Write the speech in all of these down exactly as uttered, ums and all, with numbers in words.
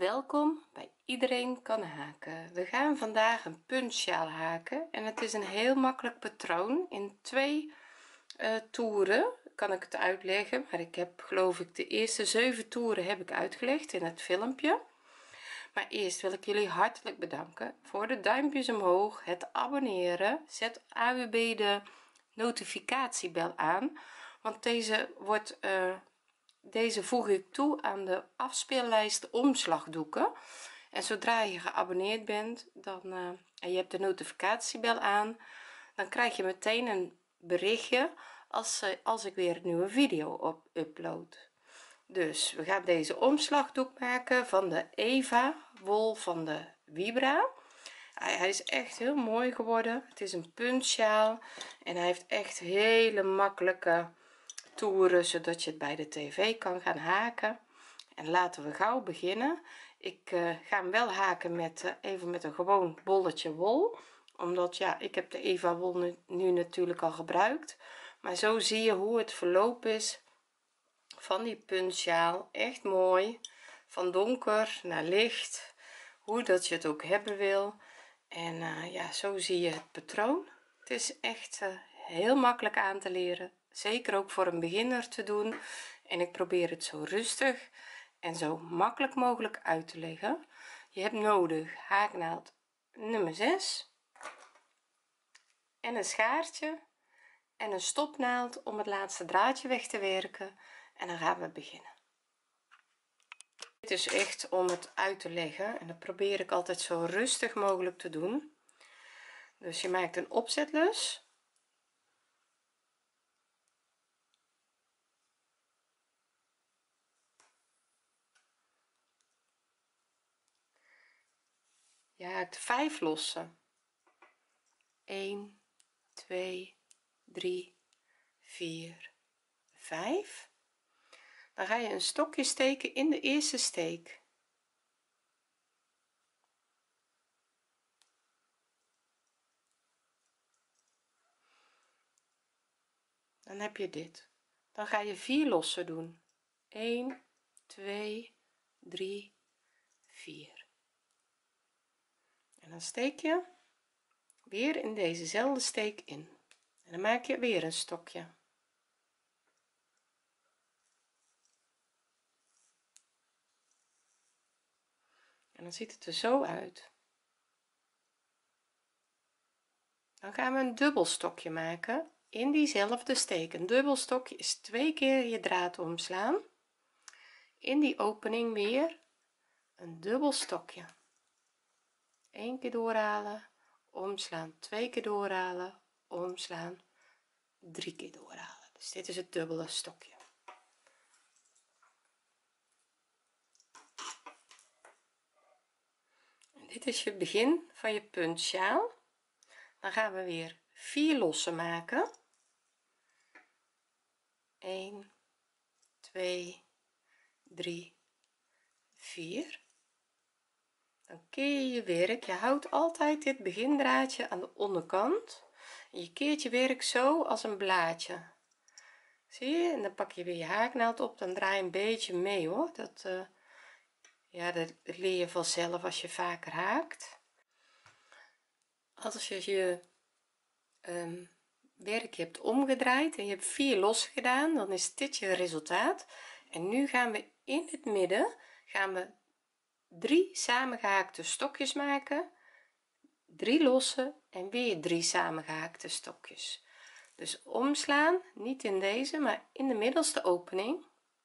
Welkom bij Iedereen kan haken. We gaan vandaag een puntsjaal haken en het is een heel makkelijk patroon. In twee uh, toeren kan ik het uitleggen, maar ik heb geloof ik de eerste zeven toeren heb ik uitgelegd in het filmpje. Maar eerst wil ik jullie hartelijk bedanken voor de duimpjes omhoog, het abonneren. Zet A U B de notificatiebel aan, want deze wordt uh, deze voeg ik toe aan de afspeellijst omslagdoeken en zodra je geabonneerd bent dan uh, en je hebt de notificatiebel aan, dan krijg je meteen een berichtje als, uh, als ik weer een nieuwe video op upload. Dus we gaan deze omslagdoek maken van de Eva wol van de Vibra. hij, hij is echt heel mooi geworden. Het is een puntsjaal en hij heeft echt hele makkelijke toeren zodat je het bij de tv kan gaan haken. En laten we gauw beginnen. Ik uh, ga hem wel haken met uh, even met een gewoon bolletje wol, omdat ja, ik heb de Eva wol nu, nu natuurlijk al gebruikt, maar zo zie je hoe het verloop is van die puntsjaal. Echt mooi, van donker naar licht, hoe dat je het ook hebben wil. En uh, ja, zo zie je het patroon. Het is echt uh, heel makkelijk aan te leren, zeker ook voor een beginner te doen, en ik probeer het zo rustig en zo makkelijk mogelijk uit te leggen. Je hebt nodig haaknaald nummer zes en een schaartje en een stopnaald om het laatste draadje weg te werken, en dan gaan we beginnen. Dit is echt om het uit te leggen en dat probeer ik altijd zo rustig mogelijk te doen. Dus je maakt een opzetlus, je haakt vijf lossen, een, twee, drie, vier, vijf. Dan ga je een stokje steken in de eerste steek. Dan heb je dit. Dan ga je vier lossen doen, een, twee, drie, vier. En dan steek je weer in dezezelfde steek in en dan maak je weer een stokje. En dan ziet het er zo uit. Dan gaan we een dubbel stokje maken in diezelfde steek. Een dubbel stokje is twee keer je draad omslaan, in die opening weer een dubbel stokje, één keer doorhalen, omslaan, twee keer doorhalen, omslaan, drie keer doorhalen. Dus dit is het dubbele stokje. En dit is je begin van je puntsjaal. Dan gaan we weer vier lossen maken, een, twee, drie, vier. Dan keer je je werk, je houdt altijd dit begindraadje aan de onderkant en je keert je werk zo als een blaadje, zie je, en dan pak je weer je haaknaald op, dan draai je een beetje mee hoor, dat uh, ja, dat leer je vanzelf als je vaker haakt. Als je je um, werkje hebt omgedraaid en je hebt vier los gedaan, dan is dit je resultaat. En nu gaan we in het midden gaan we drie samengehaakte stokjes maken, drie losse en weer drie samengehaakte stokjes. Dus omslaan, niet in deze maar in de middelste opening,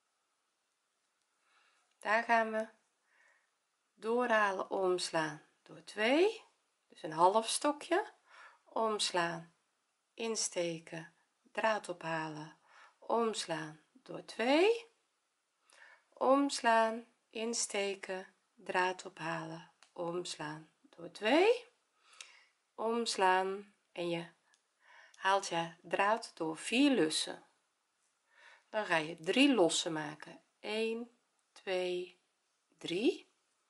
daar gaan we doorhalen, omslaan door twee, dus een half stokje, omslaan, insteken, draad ophalen, omslaan door twee, omslaan, insteken, draad ophalen, omslaan door twee, omslaan, en je haalt je draad door vier lussen. Dan ga je drie lossen maken, een, twee, drie.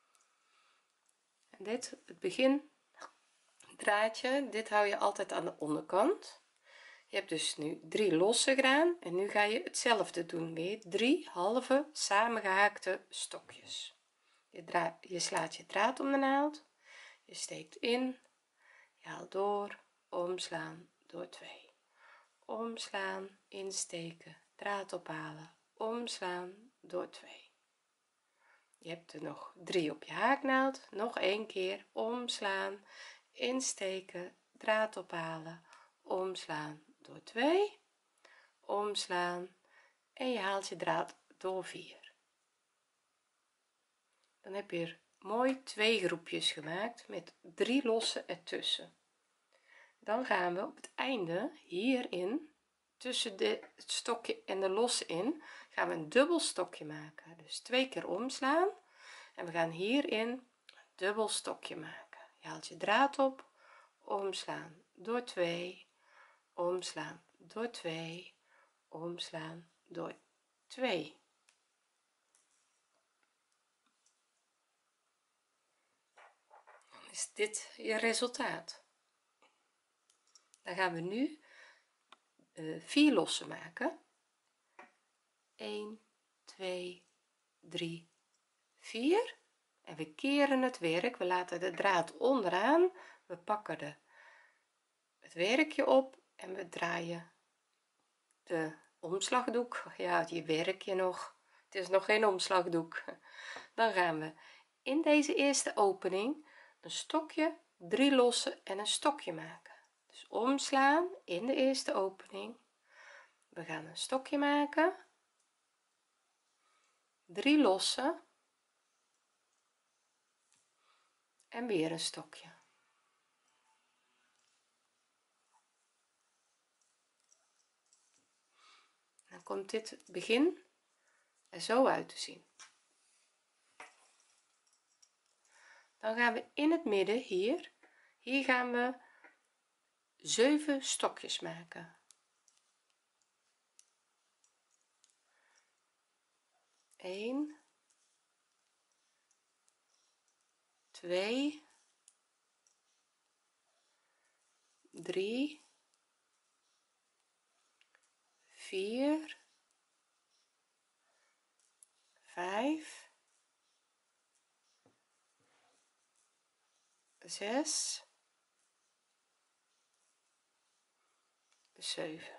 En dit het begin draadje, dit hou je altijd aan de onderkant. Je hebt dus nu drie lossen gedaan en nu ga je hetzelfde doen, weer drie halve samengehaakte stokjes. je, draad, je slaat je draad om de naald, je steekt in, je haalt door, omslaan, door twee, omslaan, insteken, draad ophalen, omslaan, door twee. Je hebt er nog drie op je haaknaald, nog een keer omslaan, insteken, draad ophalen, omslaan, door twee, omslaan en je haalt je draad door vier. Dan heb je er mooi twee groepjes gemaakt met drie losse ertussen. Dan gaan we op het einde hierin tussen de, het stokje en de losse in gaan we een dubbel stokje maken, dus twee keer omslaan en we gaan hierin een dubbel stokje maken. Je haalt je draad op, omslaan, door twee, omslaan, door twee, omslaan, door twee. Dan is dit je resultaat. Dan gaan we nu uh, vier lossen maken. een, twee, drie, vier en we keren het werk, we laten de draad onderaan, we pakken de, het werkje op en we draaien de omslagdoek. Ja, je werkje nog, het is nog geen omslagdoek. Dan gaan we in deze eerste opening een stokje, drie lossen en een stokje maken, dus omslaan in de eerste opening, we gaan een stokje maken, drie lossen en weer een stokje. Dan komt dit begin er zo uit te zien. Dan gaan we in het midden hier hier gaan we zeven stokjes maken. een, twee, drie, vier, vijf, zes, zeven.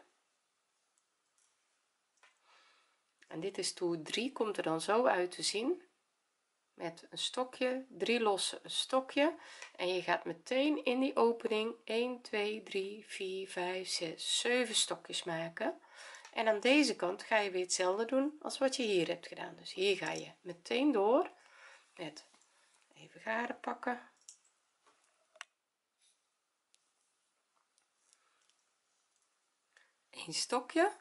En dit is toer drie, komt er dan zo uit te zien, met een stokje, drie losse, een stokje en je gaat meteen in die opening een, twee, drie, vier, vijf, zes, zeven stokjes maken en aan deze kant ga je weer hetzelfde doen als wat je hier hebt gedaan. Dus hier ga je meteen door met even garen pakken, een stokje,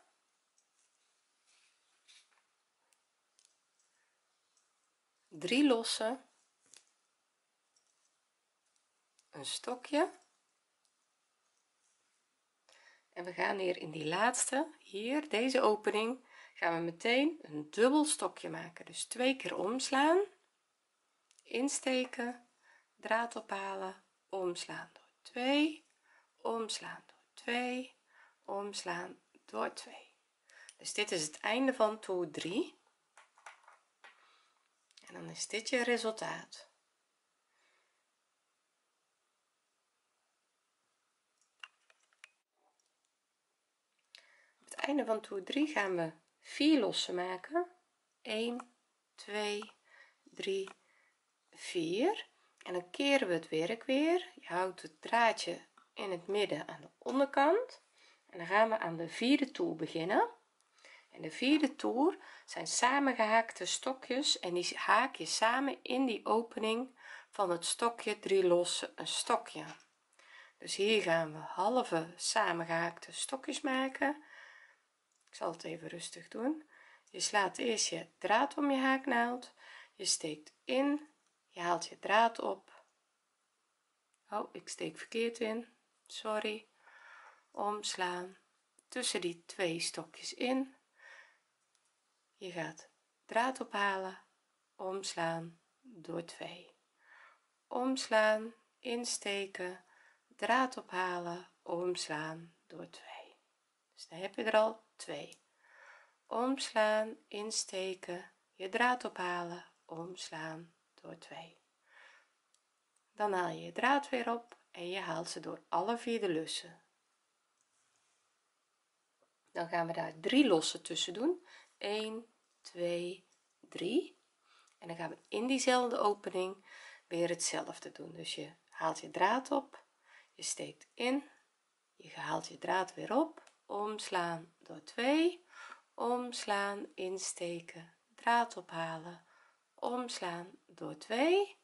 drie losse, een stokje en we gaan hier in die laatste hier deze opening gaan we meteen een dubbel stokje maken, dus twee keer omslaan, insteken, draad ophalen, omslaan door twee, omslaan door twee, omslaan door twee. Dus dit is het einde van toer drie en dan is dit je resultaat. Op het einde van toer drie gaan we vier lossen maken, een, twee, drie, vier en dan keren we het werk weer. Je houdt het draadje in het midden aan de onderkant en dan gaan we aan de vierde toer beginnen en de vierde toer zijn samengehaakte stokjes en die haak je samen in die opening van het stokje, drie losse, een stokje. Dus hier gaan we halve samengehaakte stokjes maken. Ik zal het even rustig doen. Je slaat eerst je draad om je haaknaald, je steekt in, je haalt je draad op, oh ik steek verkeerd in, sorry, omslaan, tussen die twee stokjes in, je gaat draad ophalen, omslaan, door twee, omslaan, insteken, draad ophalen, omslaan, door twee. Dus dan heb je er al twee. Omslaan, insteken, je draad ophalen, omslaan, door twee. Dan haal je je draad weer op en je haalt ze door alle vier de lussen. Dan gaan we daar drie lossen tussen doen, een, twee, drie, en dan gaan we in diezelfde opening weer hetzelfde doen. Dus je haalt je draad op, je steekt in, je haalt je draad weer op, omslaan door twee, omslaan, insteken, draad ophalen, omslaan door twee,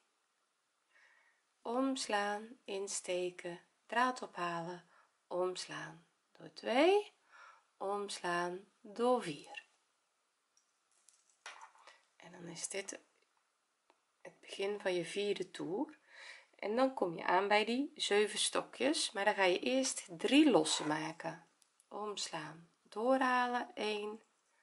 omslaan, insteken, draad ophalen, omslaan door twee, omslaan door vier. En dan is dit het begin van je vierde toer en dan kom je aan bij die zeven stokjes, maar dan ga je eerst drie lossen maken. Omslaan, doorhalen, een,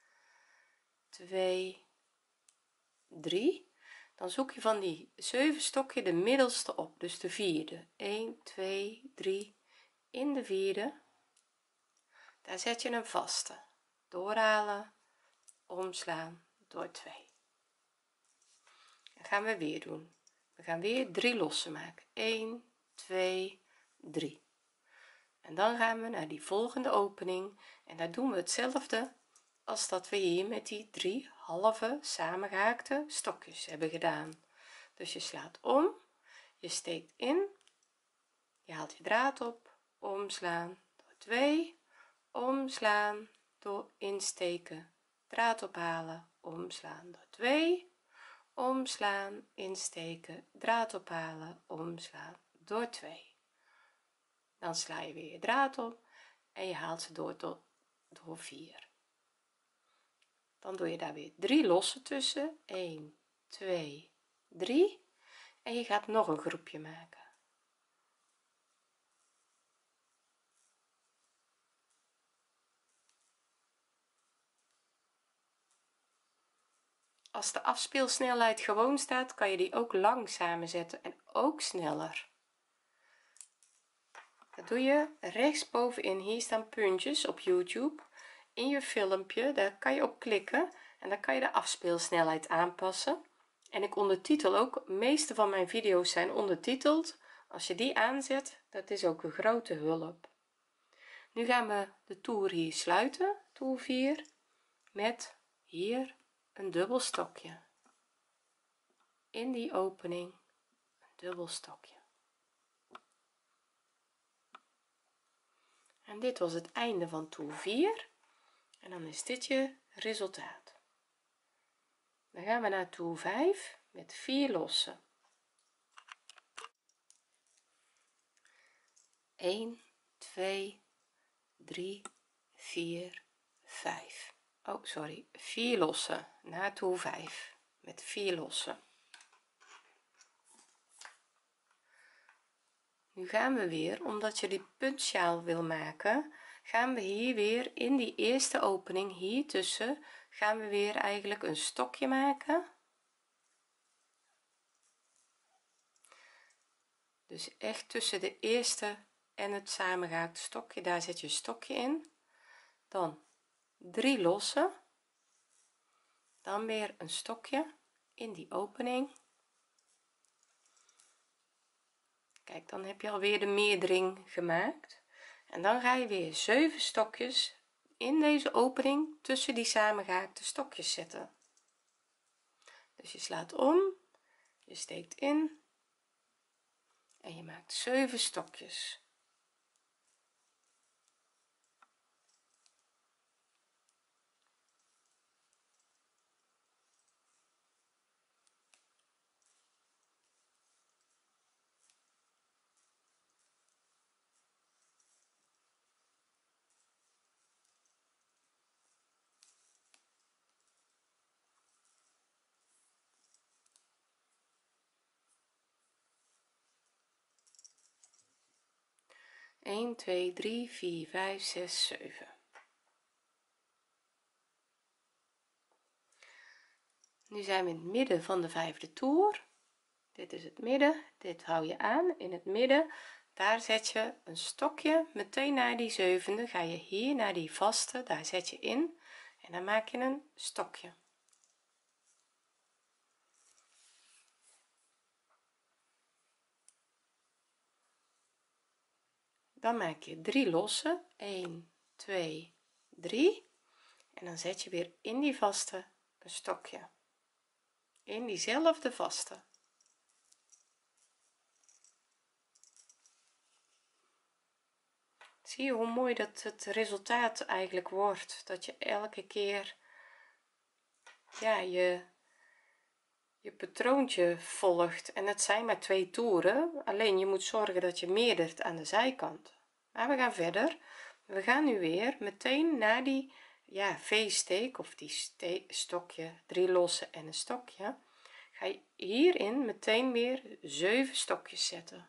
twee, drie. Dan zoek je van die zeven stokje de middelste op, dus de vierde, een, twee, drie, in de vierde daar zet je een vaste, doorhalen, omslaan door twee. Dan gaan we weer doen, we gaan weer drie lossen maken, een, twee, drie, en dan gaan we naar die volgende opening en daar doen we hetzelfde als dat we hier met die drie halve samengehaakte stokjes hebben gedaan. Dus je slaat om, je steekt in, je haalt je draad op, omslaan door twee, omslaan door insteken, draad ophalen, omslaan door twee, omslaan, insteken, draad ophalen, omslaan door twee. Dan sla je weer je draad op en je haalt ze door tot door vier. Dan doe je daar weer drie lossen tussen, een, twee, drie, en je gaat nog een groepje maken. Als de afspeelsnelheid gewoon staat, kan je die ook langzamer zetten en ook sneller. Dat doe je rechtsbovenin, hier staan puntjes op YouTube in je filmpje, daar kan je op klikken en dan kan je de afspeelsnelheid aanpassen. En ik ondertitel ook, de meeste van mijn video's zijn ondertiteld. Als je die aanzet, dat is ook een grote hulp. Nu gaan we de toer hier sluiten, toer vier, met hier een dubbel stokje. In die opening een dubbel stokje. En dit was het einde van toer vier en dan is dit je resultaat. Dan gaan we naar toer vijf met vier lossen, een, twee, drie, vier, vijf. Oh sorry, vier lossen naar toer vijf met vier lossen. Nu gaan we weer, omdat je die puntsjaal wil maken, gaan we hier weer in die eerste opening hier tussen gaan we weer eigenlijk een stokje maken. Dus echt tussen de eerste en het samengehaakte stokje, daar zet je een stokje in, dan drie lossen, dan weer een stokje in die opening. Kijk, dan heb je alweer de meerdering gemaakt en dan ga je weer zeven stokjes in deze opening tussen die samengehaakte stokjes zetten. Dus je slaat om, je steekt in en je maakt zeven stokjes. een, twee, drie, vier, vijf, zes, zeven. Nu zijn we in het midden van de vijfde toer. Dit is het midden, dit hou je aan in het midden, daar zet je een stokje meteen naar die zevende, ga je hier naar die vaste, daar zet je in en dan maak je een stokje. dan maak je drie losse, een, twee, drie, en dan zet je weer in die vaste een stokje, in diezelfde vaste. Zie je hoe mooi dat het resultaat eigenlijk wordt, dat je elke keer ja je je patroontje volgt, en het zijn maar twee toeren, alleen je moet zorgen dat je meerdert aan de zijkant. Maar we gaan verder. We gaan nu weer meteen naar die ja v-steek of die stokje, drie losse en een stokje, ga je hierin meteen weer zeven stokjes zetten.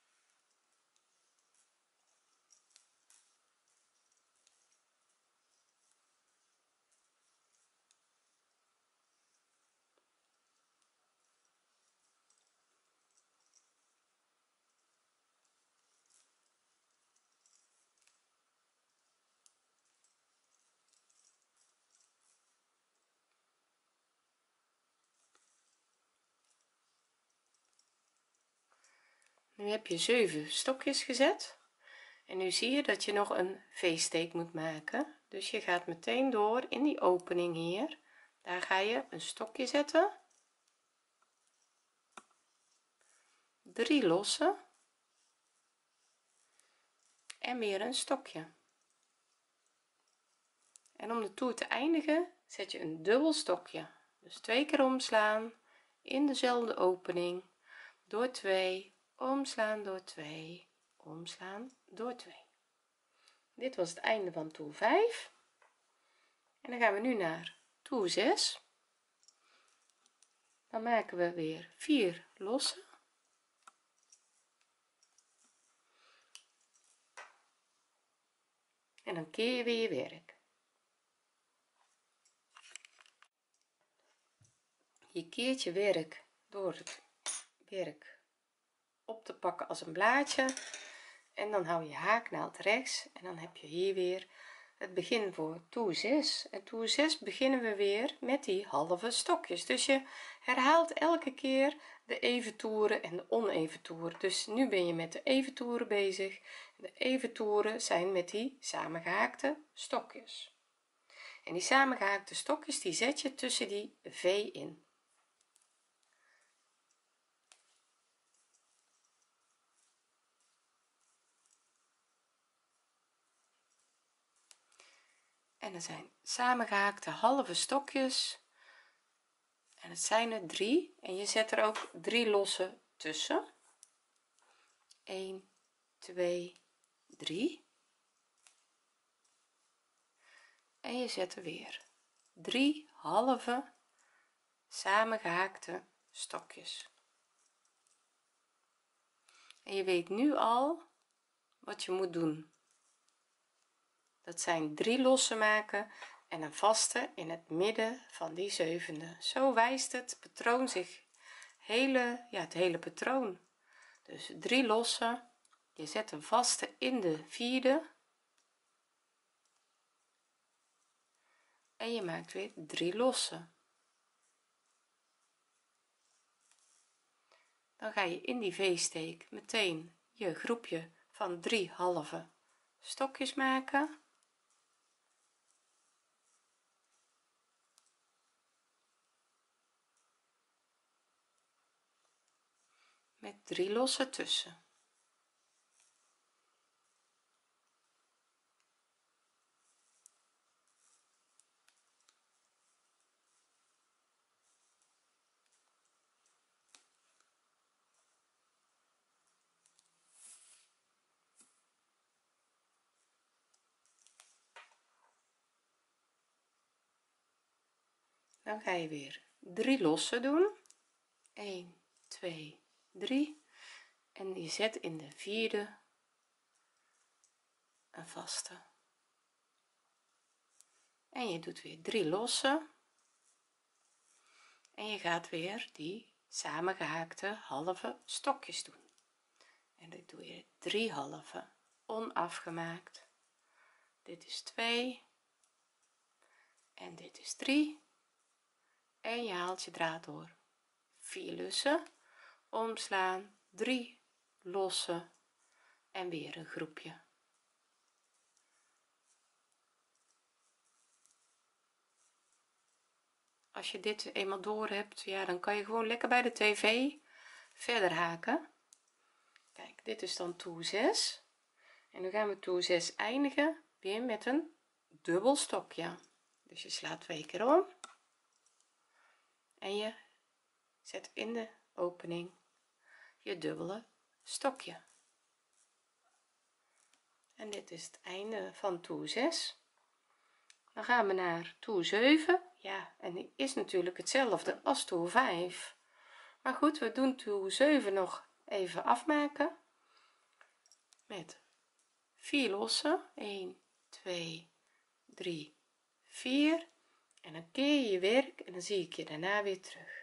Nu heb je zeven stokjes gezet en nu zie je dat je nog een v-steek moet maken, dus je gaat meteen door in die opening hier, daar ga je een stokje zetten, drie losse en weer een stokje, en om de toer te eindigen zet je een dubbel stokje, dus twee keer omslaan in dezelfde opening, door twee, omslaan door twee, omslaan door twee. Dit was het einde van toer vijf en dan gaan we nu naar toer zes. Dan maken we weer vier losse en dan keer je weer je werk. Je keert je werk door het werk op te pakken als een blaadje en dan hou je haaknaald rechts en dan heb je hier weer het begin voor toer zes. En toer zes beginnen we weer met die halve stokjes, dus je herhaalt elke keer de even toeren en de oneven toeren. Dus nu ben je met de even toeren bezig, de even toeren zijn met die samengehaakte stokjes, en die samengehaakte stokjes die zet je tussen die v in. En er zijn samengehaakte halve stokjes en het zijn er drie en je zet er ook drie losse tussen, een, twee, drie, en je zet er weer drie halve samengehaakte stokjes, en je weet nu al wat je moet doen. Dat zijn drie losse maken en een vaste in het midden van die zevende. Zo wijst het patroon zich hele ja het hele patroon. Dus drie losse, je zet een vaste in de vierde en je maakt weer drie losse. Dan ga je in die v-steek meteen je groepje van drie halve stokjes maken, met drie losse tussen. Dan ga je weer drie losse doen, een, twee, drie, en je zet in de vierde een vaste en je doet weer drie losse en je gaat weer die samengehaakte halve stokjes doen, en dit doe je drie halve onafgemaakt, dit is twee en dit is drie, en je haalt je draad door, vier lussen, omslaan, drie losse en weer een groepje, als je dit eenmaal door hebt, ja, dan kan je gewoon lekker bij de tv verder haken. Kijk, dit is dan toer zes en nu gaan we toer zes eindigen weer met een dubbel stokje. Dus je slaat twee keer om en je zet in de opening je dubbele stokje. En dit is het einde van toer zes. Dan gaan we naar toer zeven. Ja, en die is natuurlijk hetzelfde als toer vijf, maar goed, we doen toer zeven nog even afmaken met vier lossen, een twee drie vier, en dan keer je je werk en dan zie ik je daarna weer terug.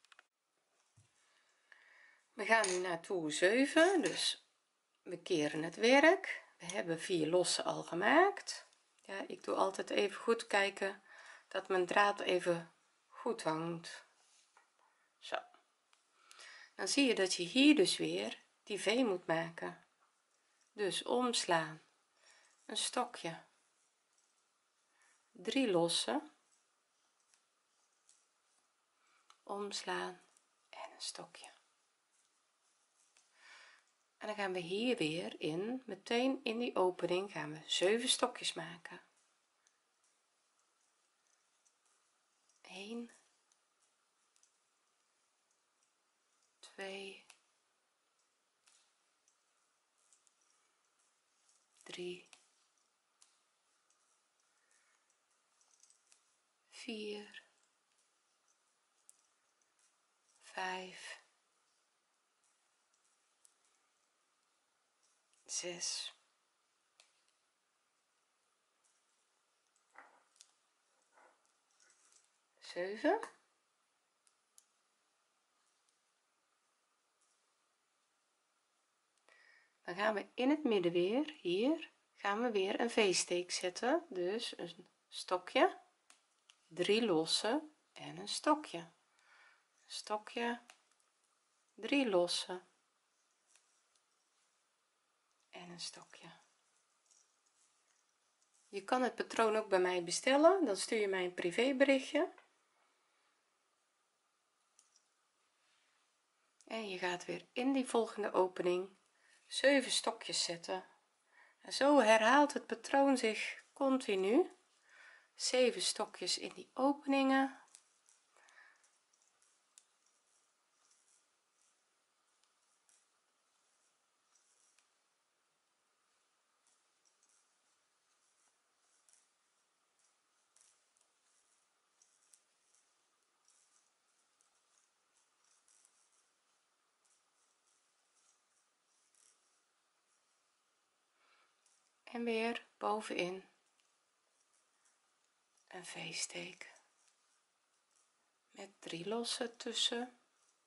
We gaan nu naar toer zeven, dus we keren het werk. We hebben vier lossen al gemaakt. Ja, ik doe altijd even goed kijken dat mijn draad even goed hangt. Zo, dan zie je dat je hier dus weer die V moet maken. Dus omslaan, een stokje, drie lossen, omslaan en een stokje. En dan gaan we hier weer in, meteen in die opening gaan we zeven stokjes maken. een twee drie vier vijf zes zeven. Dan gaan we in het midden weer, hier gaan we weer een v-steek zetten, dus een stokje, drie lossen en een stokje, stokje, drie lossen en een stokje. Je kan het patroon ook bij mij bestellen, dan stuur je mij een privéberichtje en je gaat weer in die volgende opening zeven stokjes zetten en zo herhaalt het patroon zich continu. zeven stokjes in die openingen, en weer bovenin een v-steek met drie lossen tussen,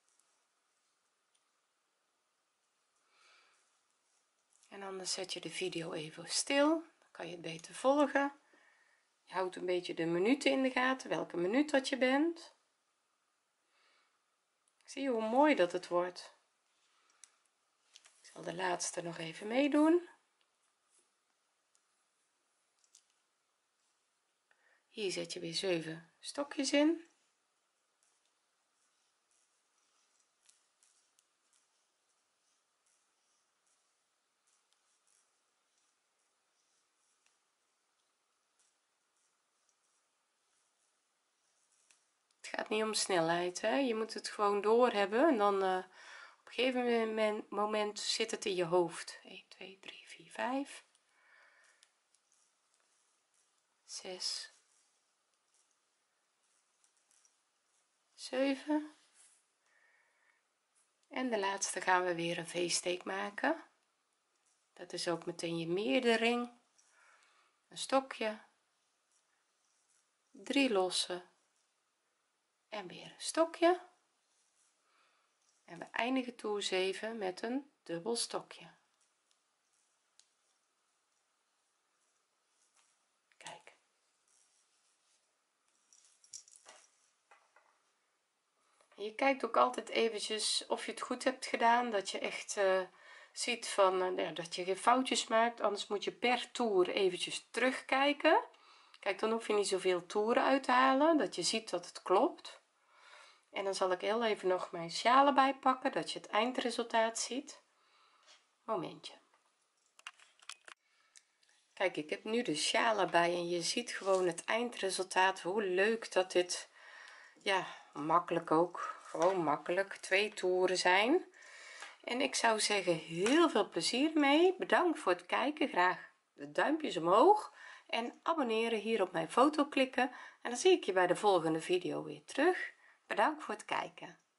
en anders zet je de video even stil, dan kan je het beter volgen. Je houdt een beetje de minuten in de gaten, welke minuut dat je bent. Zie je hoe mooi dat het wordt. Ik zal de laatste nog even meedoen. Hier zet je weer zeven stokjes in. Het gaat niet om snelheid, hè? Je moet het gewoon door hebben en dan uh, op een gegeven moment, moment zit het in je hoofd. een twee drie vier vijf zes zeven, en de laatste gaan we weer een v-steek maken. Dat is ook meteen je meerdering, een stokje, drie lossen en weer een stokje, en we eindigen toer zeven met een dubbel stokje. Kijk, en je kijkt ook altijd eventjes of je het goed hebt gedaan, dat je echt uh, ziet van uh, ja, dat je geen foutjes maakt, anders moet je per toer eventjes terugkijken Kijk, dan hoef je niet zoveel toeren uit te halen, dat je ziet dat het klopt. En dan zal ik heel even nog mijn sjalen bijpakken, dat je het eindresultaat ziet. Momentje. Kijk, ik heb nu de sjalen bij en je ziet gewoon het eindresultaat, hoe leuk dat dit, ja, makkelijk ook, gewoon makkelijk, twee toeren zijn. En ik zou zeggen, heel veel plezier mee. Bedankt voor het kijken, graag de duimpjes omhoog en abonneren, hier op mijn foto klikken en dan zie ik je bij de volgende video weer terug. Bedankt voor het kijken.